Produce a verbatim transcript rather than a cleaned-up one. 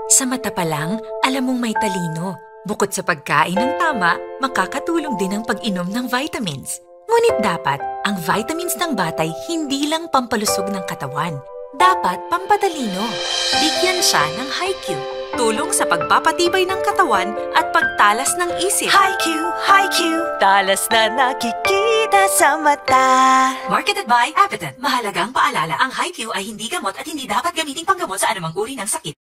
Sa mata pa lang, alam mong may talino. Bukod sa pagkain ng tama, makakatulong din ang pag-inom ng vitamins. Ngunit dapat, ang vitamins ng batay hindi lang pampalusog ng katawan. Dapat pampatalino. Bigyan siya ng Hi-Q. Tulong sa pagpapatibay ng katawan at pagtalas ng isip. Hi-Q, Hi-Q, talas na nakikita sa mata. Marketed by Apetent. Mahalagang paalala, ang Hi-Q ay hindi gamot at hindi dapat gamiting panggamot sa anumang uri ng sakit.